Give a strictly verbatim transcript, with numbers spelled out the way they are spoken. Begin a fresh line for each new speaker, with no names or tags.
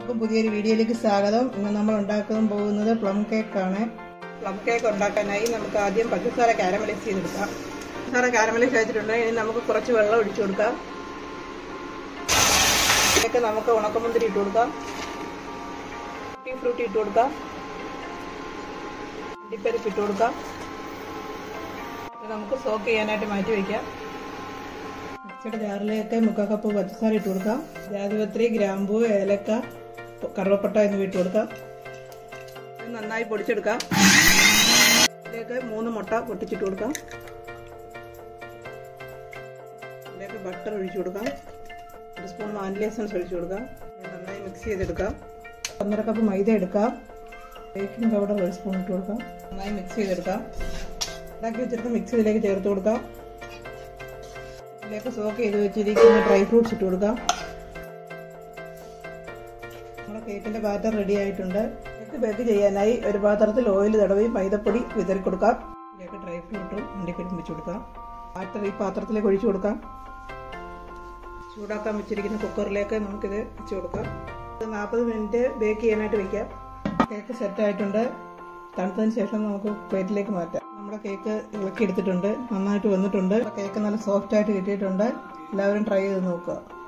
പുതിയൊരു വീഡിയോയിലേക്ക് സ്വാഗതം. ഇന്ന് നമ്മൾ ഉണ്ടാക്കാൻ പോകുന്നത് പ്ലം കേക്കാണ്. പ്ലം കേക്ക് ഉണ്ടാക്കാനായി നമുക്ക് ആദ്യം പഞ്ചസാര കാരമലൈസ് ചെയ്തെടുക്കാം. പഞ്ചസാര കാരമലൈസ് ചെയ്തിട്ടുണ്ട്. ഇനി നമുക്ക് കുറച്ച് വെള്ളം ഒഴിച്ചു കൊടുക്കാം. ഇതിലേക്ക് നമുക്ക് ഉണക്കമുന്തിരി ഇട്ട് കൊടുക്കാം, ടീ ഫ്രൂട്ടി ഇട്ട് കൊടുക്കാം, അണ്ടിപ്പരിപ്പ് ഇട്ട് കൊടുക്കാം. നമുക്ക് സോക്ക് ചെയ്യാനായിട്ട് മാറ്റി വയ്ക്കാം. മിക്സിയുടെ ജാറിലേക്ക് മുക്കാൽ കപ്പ് പഞ്ചസാര ഇട്ട് കൊടുക്കാം. ജാതിപത്രി, ഗ്രാമ്പൂ, ഏലക്ക, കറുവപ്പട്ട എന്നിവ ഇട്ട് കൊടുക്കാം. നന്നായി പൊടിച്ചെടുക്കാം. ഇതിലേക്ക് മൂന്ന് മുട്ട പൊട്ടിച്ചിട്ട് കൊടുക്കാം. ഇതിലേക്ക് ബട്ടർ ഒഴിച്ചു കൊടുക്കാം. ഒരു സ്പൂൺ വാനില എസൻസ് ഒഴിച്ചു കൊടുക്കാം. നന്നായി മിക്സ് ചെയ്തെടുക്കാം. ഒന്നര കപ്പ് മൈദ എടുക്കാം. ബേക്കിംഗ് പൗഡർ ഒരു സ്പൂൺ ഇട്ട് കൊടുക്കാം. നന്നായി മിക്സ് ചെയ്തെടുക്കാം. ഉണ്ടാക്കി വെച്ചെടുത്ത് മിക്സ് ഇതിലേക്ക് ചേർത്ത് കൊടുക്കാം. ഇതിലേക്ക് സോക്ക് ചെയ്ത് വെച്ചിരിക്കുന്ന ഡ്രൈ ഫ്രൂട്ട്സ് ഇട്ട് കൊടുക്കാം. നമ്മുടെ കേക്കിന്റെ ബാറ്റർ റെഡി ആയിട്ടുണ്ട്. കേക്ക് ബേക്ക് ചെയ്യാനായി ഒരു പാത്രത്തിൽ ഓയിൽ തടവി മൈദപ്പൊടി വിതറി കൊടുക്കാം. ഇതിലേക്ക് ഡ്രൈ ഫ്രൂട്ടും അണ്ടിപ്പരിപ്പും വെച്ച് കൊടുക്കാം. ബാറ്റർ ഈ പാത്രത്തിലേക്ക് ഒഴിച്ചു കൊടുക്കാം. ചൂടാക്കാൻ വെച്ചിരിക്കുന്ന കുക്കറിലേക്ക് നമുക്കിത് വെച്ച് കൊടുക്കാം. നാൽപ്പത് മിനിറ്റ് ബേക്ക് ചെയ്യാനായിട്ട് വയ്ക്കാം. കേക്ക് സെറ്റ് ആയിട്ടുണ്ട്. തണുത്തതിന് ശേഷം നമുക്ക് പ്ലേറ്റിലേക്ക് മാറ്റാം. നമ്മുടെ കേക്ക് ഇളക്കി എടുത്തിട്ടുണ്ട്. നന്നായിട്ട് വന്നിട്ടുണ്ട്. കേക്ക് നല്ല സോഫ്റ്റ് ആയിട്ട് കിട്ടിയിട്ടുണ്ട്. എല്ലാവരും ട്രൈ ചെയ്ത് നോക്കുക.